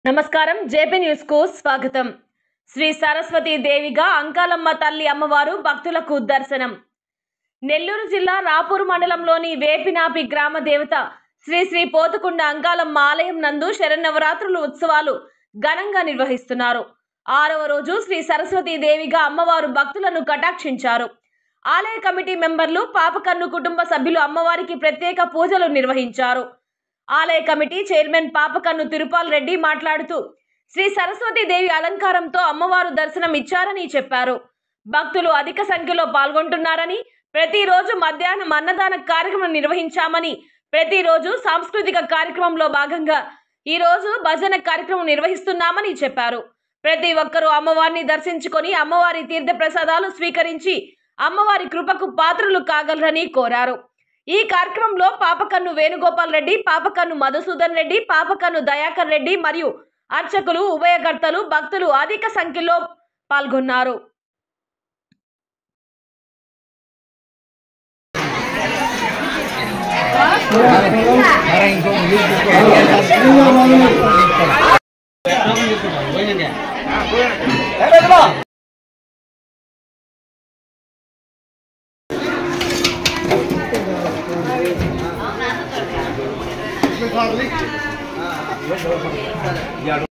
నమస్కారం JP news కు స్వాగతం। శ్రీ సరస్వతి దేవిగా అంకాలమ్మ తల్లి అమ్మవారు భక్తులకు దర్శనం। నెల్లూరు జిల్లా రాపూర్ మండలంలోని వేపినాపి గ్రామ దేవత శ్రీ శ్రీ పోతుకుండ అంకాలమ్మ ఆలయం నందు శరన్నవరాత్రుల ఉత్సవాలు ఘనంగా నిర్వహిస్తున్నారు। 6వ రోజు శ్రీ సరస్వతి దేవిగా అమ్మవారు భక్తులను కటాక్షించారు। ఆలయ కమిటీ మెంబర్లు పాపకన్ను కుటుంబ సభ్యులు అమ్మవారికి ప్రత్యేక పూజలు నిర్వహించారు। ఆలయ కమిటీ చైర్మన్ పాపకన్ను తిరుపాల్ రెడ్డి మాట్లాడుతూ శ్రీ సరస్వతి దేవి అలంకారంతో అమ్మవారు దర్శనం ఇచ్చారని చెప్పారు। భక్తులు అధిక సంఖ్యలో పాల్గొంటున్నారని, ప్రతిరోజు మధ్యాహ్నం అన్నదాన కార్యక్రమం నిర్వహించామని, ప్రతిరోజు సాంస్కృతిక కార్యక్రమంలో భాగంగా ఈ రోజు భజన కార్యక్రమం నిర్వహిస్తున్నామని చెప్పారు। ప్రతి ఒక్కరూ అమ్మవారిని దర్శించుకొని అమ్మవారి తీర్థ ప్రసాదాలు స్వీకరించి అమ్మవారి కృపకు పాత్రలు కాగలరని కోరారు। ఈ కార్యక్రమంలో పాపకన్ను వేణుగోపాల్ రెడ్డి, పాపకన్ను మధుసూదన్ రెడ్డి, పాపకన్ను దయాకర్ రెడ్డి మరియు అర్చకులు, ఉభయకర్తలు, భక్తులు అధిక సంఖ్యలో పాల్గొన్నారు।